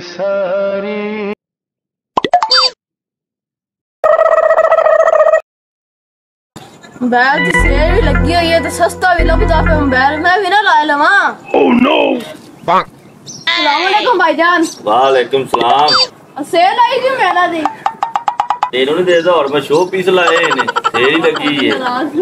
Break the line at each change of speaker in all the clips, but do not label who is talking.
सारी
बैल दी सेल भी लगी हुई है तो सस्ता भी लगता पे बैल मैं भी ना ला लवा।
Oh no.
अस्सलाम वालेकुम भाईजान।
वालेकुम सलाम।
सेल आई थी मेला दी
तेनू नहीं देता और मैं शो पीस लाए ने सेल ही लगी है।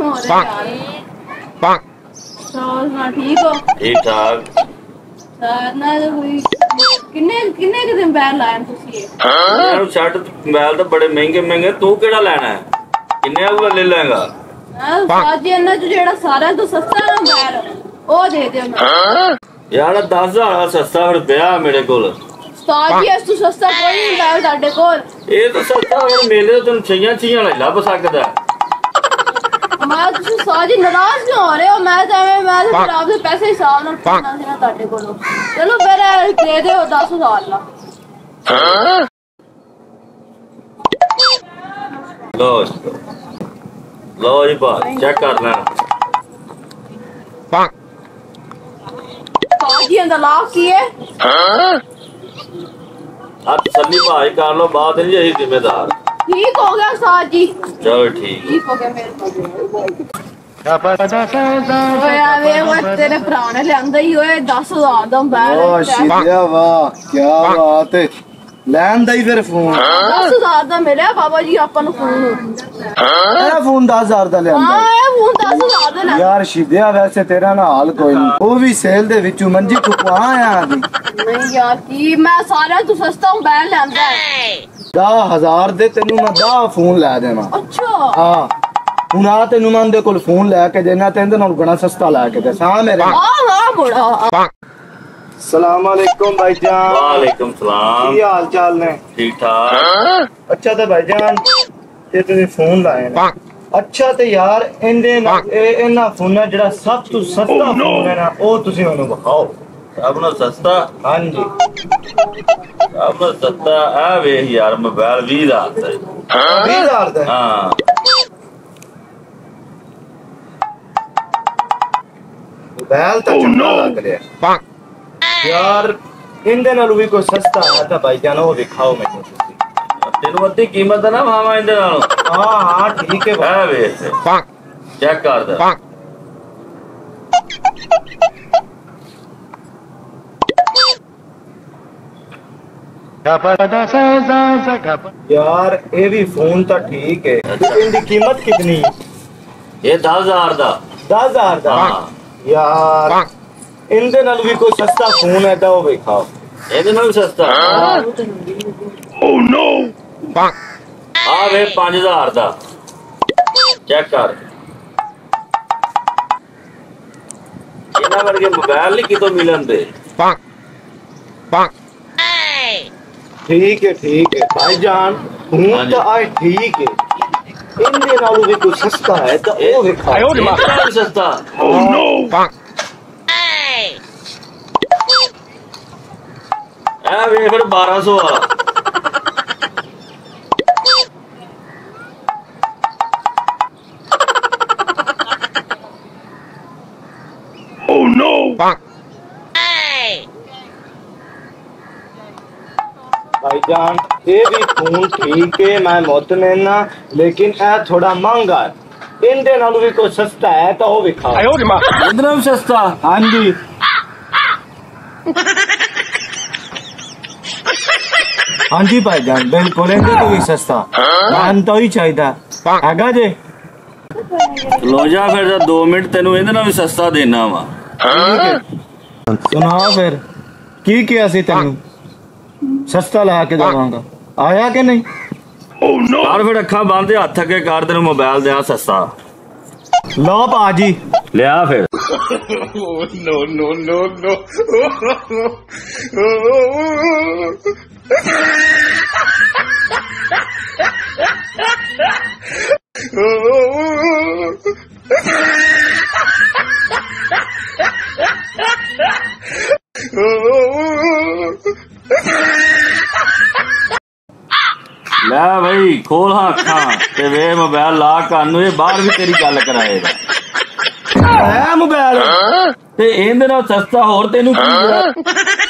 ठीक हो?
ठीक ठाक।
ना कोई किन्ने किन्ने के दिन बैल लाए तुसी?
यार शर्ट बैल तो बड़े महंगे महंगे तू केड़ा लेना है किन्ने वाला ले लेगा?
साजी अन्ना जो जेड़ा सारा तो सस्ता ना बैल ओ दे दे मैं।
यार 10,000 सस्ता रुपया मेरे कोल।
साजी इस तो सस्ता कोई नहीं बैल साडे कोल।
ये तो सस्ता अगर मेले तो छइयां छइयां लभ सकदा है।
मैं तुसी साजी नाराज क्यों हो रहे हो? मैं तो फिर आपसे पैसे हिसाब ना करना था साडे कोल। चलो फिर दे दे 10,000 ला।
लो जी बात चेक कर लेना।
साजी अंदर लाख की है?
अब तसल्ली भाई कर लो बात नहीं यही जिम्मेदार।
ठीक हो गया साजी।
चलो ठीक
हो गया मेरे तेरे भरा ने लिया ही होए 10,000 दा बैल।
शिदिया वाह क्या बात है लैन दा ही फिर फोन
10,000 दा मिले बाबा जी अपन नु फोन।
मेरा फोन 10,000 दा ले
हां ये फोन 10,000 दा ले।
यार शिदिया वैसे तेरा ना हाल कोई नहीं वो भी सेल दे विचों मंजी तू आया
नहीं यार की मैं सारे तू सस्ता बैल लेंदा है
10,000 दे तेनू मैं 10 फोन ला देना।
अच्छा
हां हुन आ तेनू मैं दे कोल फोन लेके देना ते नाल बड़ा सस्ता लेके दे सा मेरे।
हां बड़ा।
सलाम अलैकुम भाईजान।
वालेकुम सलाम।
की हाल चाल ने?
ठीक ठाक।
अच्छा तो भाईजान ते तुसी फोन लाए ने अच्छा ते यार इन्ना फोन जेड़ा सब तो सस्ता फोन है ना ओ तुसी मेनू दिखाओ।
सब ना सस्ता?
हां जी
सब ना सस्ता आ वेख यार मोबाइल 20,000 दा।
20,000 दा?
हां
मोबाइल तो चंगा लग रहा यार इंदे नालों भी कोई सस्ता है तो भाईजान वो दिखाओ मेनू
तेनू अद्धी कीमत है ना मामा इंदे नालों।
हां हां ठीक है
है वेख चेक कर दे।
यार ये भी फोन तो ठीक है इनकी कीमत कितनी?
ये 10,000 दा।
10,000 दा? यार इनदे नाल भी कोई सस्ता फोन है तो वो दिखाओ।
ਇਹਦੇ ਨਾਲ ਸਸਤਾ?
Oh no.
ਆ ਵੇ 5,000 ਦਾ ਚੈੱਕ ਕਰ। ਇਹਨਾਂ ਵਰਗੇ ਮੋਬਾਈਲ ਨਹੀਂ ਕਿਤੋਂ ਮਿਲਣ ਦੇ।
ठीक है भाईजान फोन तो आए ठीक है इनदे नालों भी कोई सस्ता है तो वो दिखाओ।
सस्ता?
Oh no.
ਆ ਵੇ ਫਿਰ 1200 ਵਾਲਾ।
Oh no.
भाईजान ये भी फोन ठीक है मैं मुतमईन ना लेकिन ए थोड़ा महंगा है इनदे नालों भी कोई सस्ता है तो वो दिखाओ।
ਇਹਦੇ ਨਾਲ ਸਸਤਾ?
हाँ जी हाँ जी भाईजान बिल्कुल इनदे तो भी सस्ता मैं तो ही चाहिए हैगा जे।
ਲੋ ਜਾ ਫਿਰ 2 ਮਿੰਟ ਤੈਨੂੰ ਇਹਦੇ ਨਾਲ ਵੀ ਸਸਤਾ ਦੇਣਾ ਵਾ।
सुना फिर की किया सी तेनू सस्ता ला के देवांगा आया कि नहीं?
Oh no.
ਯਾਰ ਫਿਰ ਅੱਖਾਂ ਬੰਦ ਹੱਥ ਅੱਗੇ ਕਰ ਤੈਨੂੰ ਮੋਬਾਈਲ ਦਿਆਂ ਸਸਤਾ।
लो पाजी
ਲਿਆ ਫਿਰ।
No no no no.
ਲੈ ਬਈ ਖੋਲ ਹਾਂ ਅੱਖਾਂ ਤੇ ਵੇ ਮੋਬਾਈਲ ਲਾ ਕੰਨ ਨੂੰ ਇਹ ਬਾਹਰ ਵੀ ਤੇਰੀ ਗੱਲ ਕਰਾਏਗਾ।
है मोबाइल
ਤੇ ਇਹਦੇ ਨਾਲ ਸਸਤਾ ਹੋਰ ਤੈਨੂੰ ਕੀ